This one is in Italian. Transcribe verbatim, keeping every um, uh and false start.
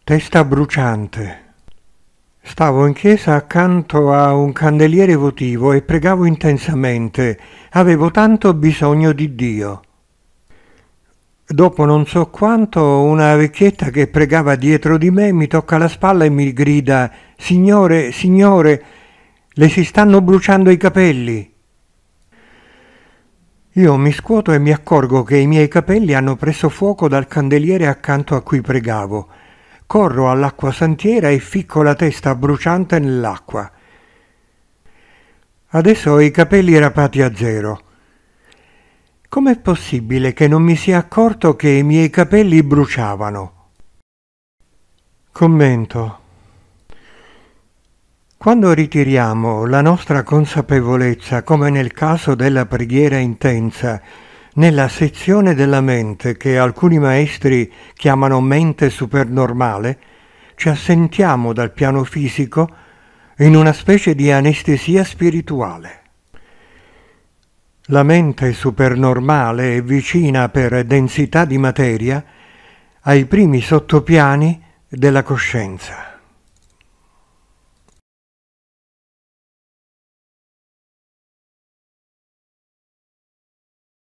Testa bruciante. Stavo in chiesa accanto a un candeliere votivo e pregavo intensamente. Avevo tanto bisogno di Dio. Dopo non so quanto, una vecchietta che pregava dietro di me mi tocca la spalla e mi grida: «Signore, signore, le si stanno bruciando i capelli!» Io mi scuoto e mi accorgo che i miei capelli hanno preso fuoco dal candeliere accanto a cui pregavo. Corro all'acqua santiera e ficco la testa bruciante nell'acqua. Adesso ho i capelli rapati a zero. Com'è possibile che non mi sia accorto che i miei capelli bruciavano? Commento. Quando ritiriamo la nostra consapevolezza, come nel caso della preghiera intensa, nella sezione della mente che alcuni maestri chiamano mente supernormale, ci assentiamo dal piano fisico in una specie di anestesia spirituale. La mente supernormale è vicina per densità di materia ai primi sottopiani della coscienza.